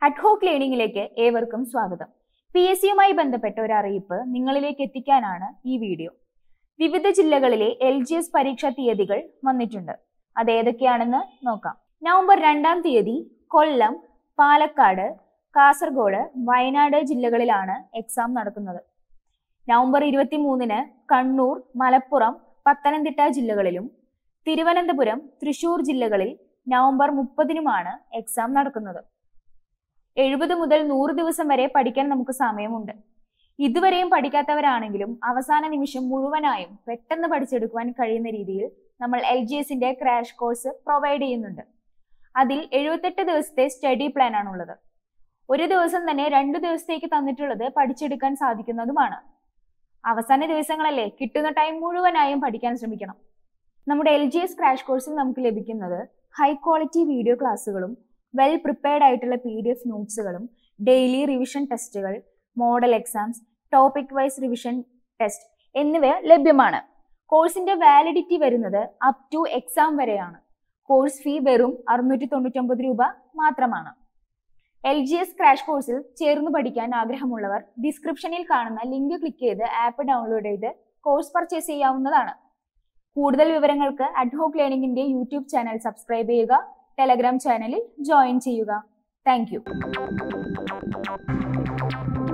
Ad hoc ലേണിംഗിലേക്ക് ഏവർക്കും സ്വാഗതം. PSCയുമായി ബന്ധപ്പെട്ട ഒരു അറിയിപ്പ് നിങ്ങളിലേക്ക് എത്തിക്കാനാണ് ഈ വീഡിയോ. വിവിധ ജില്ലകളിലെ LGS പരീക്ഷാ തീയതികൾ വന്നിട്ടുണ്ട്. അത് ഏതൊക്കെയാണെന്ന് നോക്കാം. നവംബർ 2-ാം തീയതി കൊല്ലം, പാലക്കാട്, കാസർഗോഡ്, വയനാട് ജില്ലകളിലാണ് എക്സാം നടക്കുന്നത്. നവംബർ 23-ന് കണ്ണൂർ, മലപ്പുറം, പത്തനംതിട്ട ജില്ലകളിലും തിരുവനന്തപുരം, തൃശൂർ ജില്ലകളിൽ നവംബർ 30-നുമാണ് എക്സാം നടക്കുന്നത്. 70 മുതൽ 100 ദിവസം വരെ പഠിക്കാൻ നമുക്ക് സമയമുണ്ട്. ഇതുവരെയും പഠിക്കാത്തവരാണെങ്കിലും അവസാന നിമിഷം മുഴുവനായും പെട്ടെന്ന് പഠിച്ചെടുക്കുവാൻ കഴിയുന്ന രീതിയിൽ നമ്മൾ LGSന്റെ ക്രാഷ് കോഴ്സ് പ്രൊവൈഡ് ചെയ്യുന്നുണ്ട്. അതിൽ 78 ദിവസത്തെ സ്റ്റഡി പ്ലാൻ ആണുള്ളത്. ഒരു ദിവസം തന്നെ 2 ദിവസത്തേക്ക് തന്നിട്ടുള്ളത് പഠിച്ചെടുക്കാൻ സാധിക്കുന്നതുമാണ്. അവസാന ദിവസങ്ങളല്ലേ, കിട്ടുന്ന ടൈം മുഴുവനായും പഠിക്കാൻ ശ്രമിക്കണം. നമ്മുടെ LGS ക്രാഷ് കോഴ്സിൽ നമുക്ക് ലഭിക്കുന്നത് ഹൈ ക്വാളിറ്റി വീഡിയോ ക്ലാസ്സുകളും വെൽ പ്രിപ്പയർഡ് ആയിട്ടുള്ള PDF നോട്ട്സുകളും ഡെയിലി റിവിഷൻ ടെസ്റ്റുകൾ, model exams, topic wise revision test എന്നിവ ലഭ്യമാണ്. കോഴ്സിന്റെ വാലിഡിറ്റി വരുന്നത് അപ് ടു എക്സാം വരെയാണ്. കോഴ്സ് ഫീ വെറും 699 രൂപ മാത്രമാണ്. LGS ക്രാഷ് കോഴ്സിൽ ചേർന്ന് പഠിക്കാൻ ആഗ്രഹമുള്ളവർ ഡിസ്ക്രിപ്ഷനിൽ കാണുന്ന ലിങ്ക് ക്ലിക്ക് ചെയ്ത് ആപ്പ് ഡൗൺലോഡ് ചെയ്ത് കോഴ്സ് പർച്ചേസ് ചെയ്യാവുന്നതാണ്. കൂടുതൽ വിവരങ്ങൾക്ക് അഡ്ഹോക്ക് ലേണിംഗിന്റെ യൂട്യൂബ് ചാനൽ സബ്സ്ക്രൈബ് ചെയ്യുക, ടെലഗ്രാം ചാനലിൽ ജോയിൻ ചെയ്യുക. Thank U.